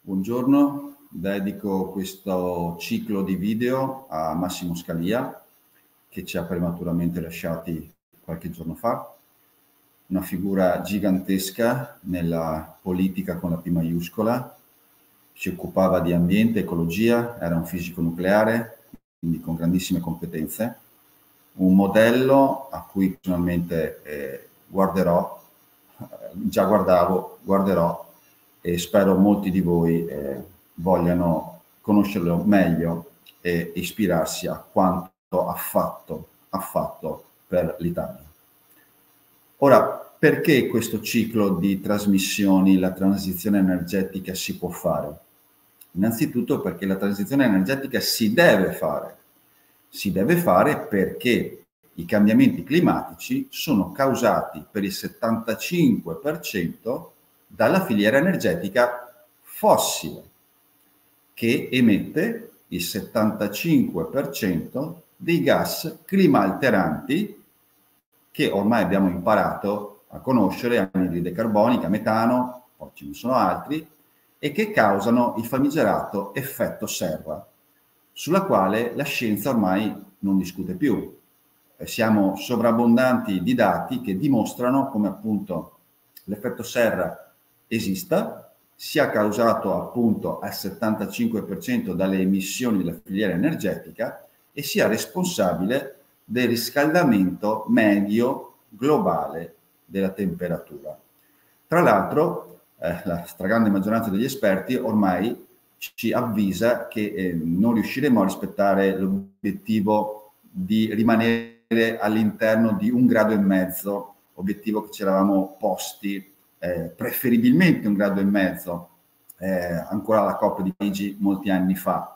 Buongiorno, dedico questo ciclo di video a Massimo Scalia, che ci ha prematuramente lasciati qualche giorno fa, una figura gigantesca nella politica con la P maiuscola, si occupava di ambiente, ecologia, era un fisico nucleare, quindi con grandissime competenze, un modello a cui personalmente guarderò, già guarderò e spero molti di voi vogliano conoscerlo meglio e ispirarsi a quanto ha fatto per l'Italia. Ora, perché questo ciclo di trasmissioni, la transizione energetica si può fare? Innanzitutto perché la transizione energetica si deve fare. Si deve fare perché i cambiamenti climatici sono causati per il 75% dalla filiera energetica fossile, che emette il 75% dei gas climalteranti che ormai abbiamo imparato a conoscere, anidride carbonica, metano, poi ce ne sono altri, e che causano il famigerato effetto serra, sulla quale la scienza ormai non discute più. Siamo sovrabbondanti di dati che dimostrano come appunto l'effetto serra esista, sia causato appunto al 75% dalle emissioni della filiera energetica e sia responsabile del riscaldamento medio globale della temperatura. Tra l'altro, la stragrande maggioranza degli esperti ormai ci avvisa che non riusciremo a rispettare l'obiettivo di rimanere all'interno di 1,5 gradi, obiettivo che ci eravamo posti, preferibilmente 1,5 gradi, ancora alla COP di Parigi molti anni fa.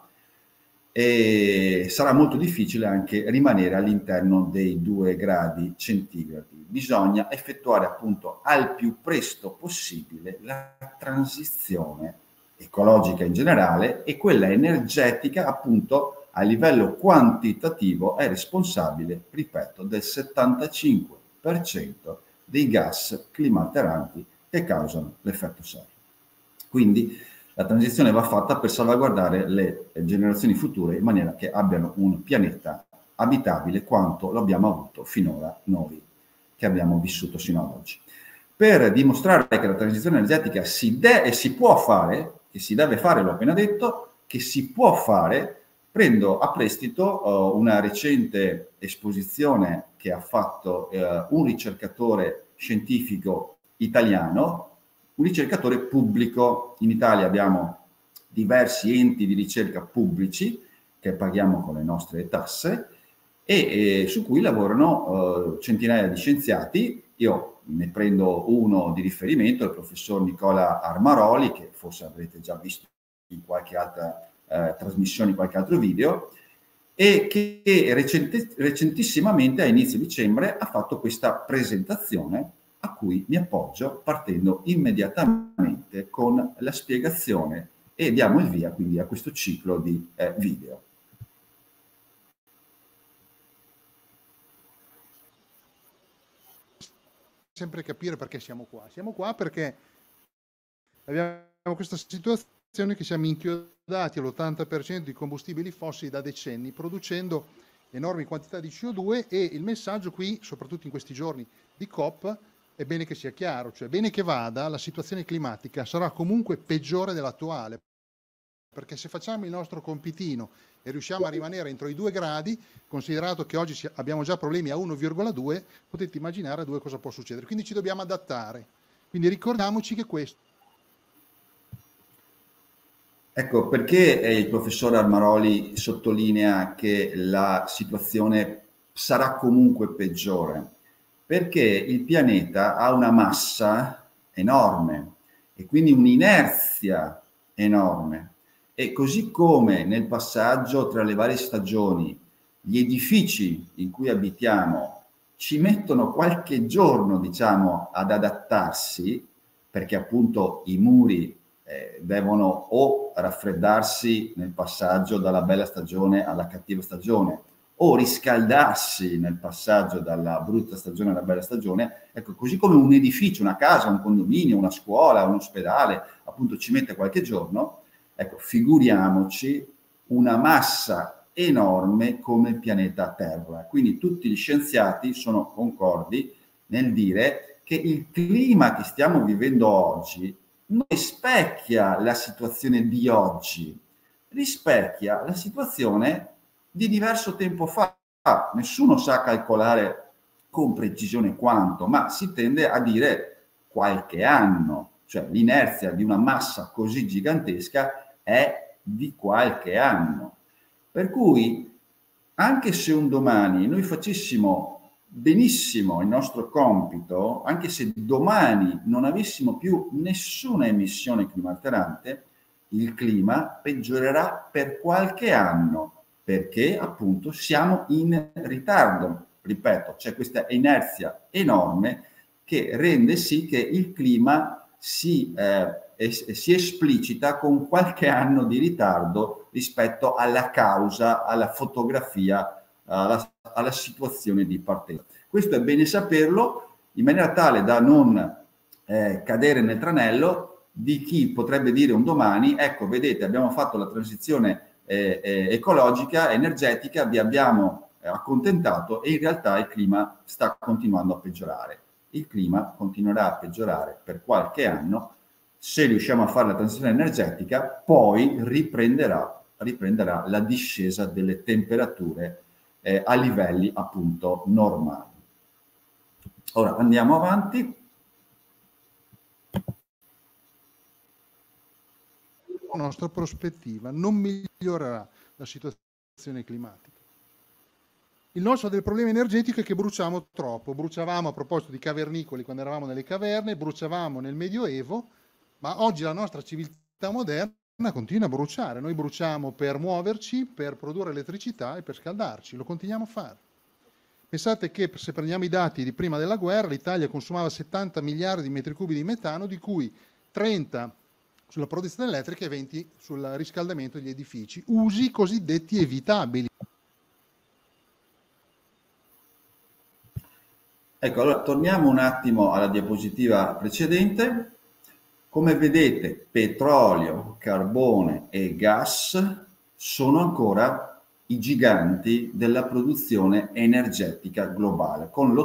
E sarà molto difficile anche rimanere all'interno dei 2 gradi centigradi. Bisogna effettuare appunto al più presto possibile la transizione ecologica in generale e quella energetica appunto a livello quantitativo è responsabile, ripeto, del 75% dei gas climalteranti che causano l'effetto serra. Quindi la transizione va fatta per salvaguardare le generazioni future in maniera che abbiano un pianeta abitabile quanto lo abbiamo avuto finora noi, che abbiamo vissuto sino ad oggi. Per dimostrare che la transizione energetica si può fare, che si deve fare, l'ho appena detto, che si può fare, prendo a prestito una recente esposizione che ha fatto un ricercatore scientifico italiano, un ricercatore pubblico. In Italia abbiamo diversi enti di ricerca pubblici che paghiamo con le nostre tasse e su cui lavorano centinaia di scienziati. Io ne prendo uno di riferimento, il professor Nicola Armaroli, che forse avrete già visto in qualche altra trasmissione, in qualche altro video, e che recentissimamente a inizio dicembre ha fatto questa presentazione a cui mi appoggio partendo immediatamente con la spiegazione e diamo il via quindi a questo ciclo di video. Sempre capire perché siamo qua. Siamo qua perché abbiamo questa situazione che siamo inchiodati all'80% di combustibili fossili da decenni, producendo enormi quantità di CO2 e il messaggio qui, soprattutto in questi giorni di COP, è bene che sia chiaro, cioè bene che vada, la situazione climatica sarà comunque peggiore dell'attuale, perché se facciamo il nostro compitino e riusciamo a rimanere entro i 2 gradi, considerato che oggi abbiamo già problemi a 1,2, potete immaginare a 2 cosa può succedere. Quindi ci dobbiamo adattare. Quindi ricordiamoci che questo... Ecco, perché il professor Armaroli sottolinea che la situazione sarà comunque peggiore? Perché il pianeta ha una massa enorme e quindi un'inerzia enorme. E così come nel passaggio tra le varie stagioni gli edifici in cui abitiamo ci mettono qualche giorno, diciamo, ad adattarsi, perché appunto i muri devono o raffreddarsi nel passaggio dalla bella stagione alla cattiva stagione, o riscaldarsi nel passaggio dalla brutta stagione alla bella stagione. Ecco, così come un edificio, una casa, un condominio, una scuola, un ospedale, appunto ci mette qualche giorno, Ecco, figuriamoci una massa enorme come il pianeta Terra. Quindi tutti gli scienziati sono concordi nel dire che il clima che stiamo vivendo oggi non rispecchia la situazione di oggi, rispecchia la situazione di diverso tempo fa. Nessuno sa calcolare con precisione quanto, ma si tende a dire qualche anno, cioè l'inerzia di una massa così gigantesca è di qualche anno. Per cui, anche se un domani noi facessimo benissimo il nostro compito, anche se domani non avessimo più nessuna emissione climalterante, il clima peggiorerà per qualche anno, perché appunto siamo in ritardo. Ripeto, c'è questa inerzia enorme che rende sì che il clima si esplicita con qualche anno di ritardo rispetto alla causa, alla fotografia, alla situazione di partenza. Questo è bene saperlo in maniera tale da non cadere nel tranello di chi potrebbe dire un domani, ecco, vedete, abbiamo fatto la transizione ecologica, energetica, vi abbiamo accontentato e in realtà il clima sta continuando a peggiorare. Il clima continuerà a peggiorare per qualche anno. Se riusciamo a fare la transizione energetica, poi riprenderà la discesa delle temperature a livelli appunto normali. Ora andiamo avanti. La nostra prospettiva non migliorerà la situazione climatica. Il nostro del problema energetico è che bruciamo troppo. Bruciavamo, a proposito di cavernicoli, quando eravamo nelle caverne, bruciavamo nel Medioevo, ma oggi la nostra civiltà moderna continua a bruciare. Noi bruciamo per muoverci, per produrre elettricità e per scaldarci. Lo continuiamo a fare. Pensate che se prendiamo i dati di prima della guerra, l'Italia consumava 70 miliardi di metri cubi di metano, di cui 30 sulla produzione elettrica e 20 sul riscaldamento degli edifici, usi cosiddetti evitabili. Ecco, allora torniamo un attimo alla diapositiva precedente. Come vedete, petrolio, carbone e gas sono ancora i giganti della produzione energetica globale, con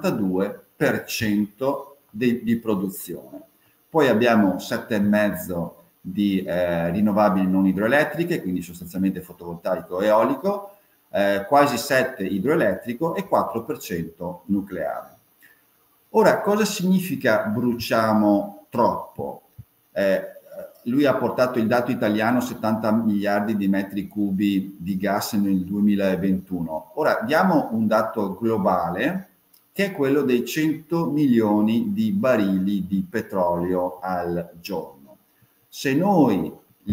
l'82% di produzione. Poi abbiamo 7,5% di rinnovabili non idroelettriche, quindi sostanzialmente fotovoltaico e eolico, quasi 7% idroelettrico e 4% nucleare. Ora, cosa significa bruciamo troppo? Lui ha portato il dato italiano 70 miliardi di metri cubi di gas nel 2021. Ora diamo un dato globale che è quello dei 100 milioni di barili di petrolio al giorno. Se noi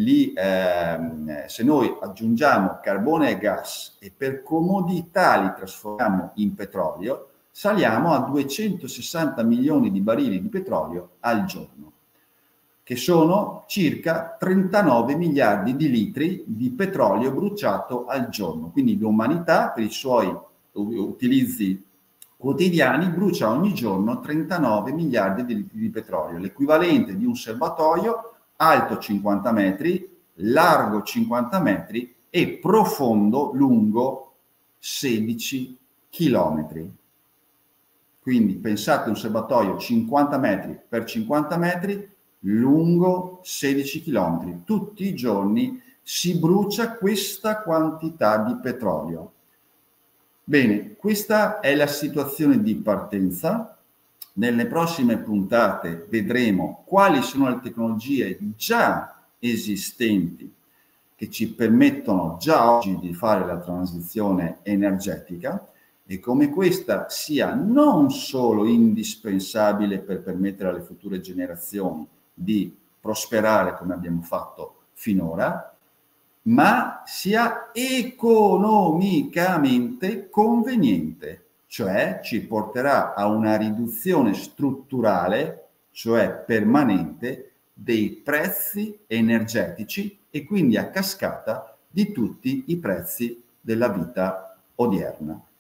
aggiungiamo carbone e gas e per comodità li trasformiamo in petrolio, saliamo a 260 milioni di barili di petrolio al giorno, che sono circa 39 miliardi di litri di petrolio bruciato al giorno. Quindi l'umanità, per i suoi utilizzi quotidiani, brucia ogni giorno 39 miliardi di litri di petrolio, l'equivalente di un serbatoio alto 50 metri, largo 50 metri e profondo, lungo 16 chilometri. Quindi pensate a un serbatoio 50 metri per 50 metri, lungo 16 chilometri. Tutti i giorni si brucia questa quantità di petrolio. Bene, questa è la situazione di partenza. Nelle prossime puntate vedremo quali sono le tecnologie già esistenti che ci permettono già oggi di fare la transizione energetica e come questa sia non solo indispensabile per permettere alle future generazioni di prosperare come abbiamo fatto finora, ma sia economicamente conveniente, cioè ci porterà a una riduzione strutturale, cioè permanente, dei prezzi energetici e quindi a cascata di tutti i prezzi della vita odierna.